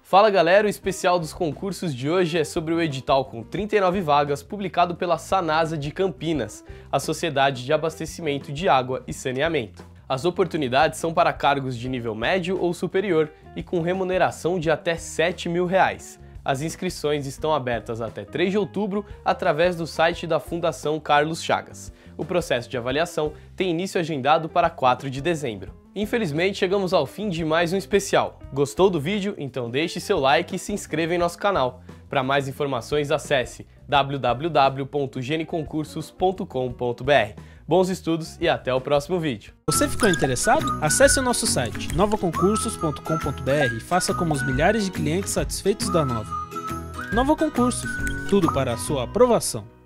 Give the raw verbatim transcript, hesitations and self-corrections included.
Fala galera, o especial dos concursos de hoje é sobre o edital com trinta e nove vagas publicado pela Sanasa de Campinas, a Sociedade de Abastecimento de Água e Saneamento. As oportunidades são para cargos de nível médio ou superior e com remuneração de até sete mil reais. As inscrições estão abertas até três de outubro através do site da Fundação Carlos Chagas. O processo de avaliação tem início agendado para quatro de dezembro. Infelizmente, chegamos ao fim de mais um especial. Gostou do vídeo? Então deixe seu like e se inscreva em nosso canal. Para mais informações, acesse w w w ponto geneconcursos ponto com ponto b r. Bons estudos e até o próximo vídeo. Você ficou interessado? Acesse o nosso site nova concursos ponto com ponto b r e faça como os milhares de clientes satisfeitos da Nova. Nova Concursos, tudo para a sua aprovação.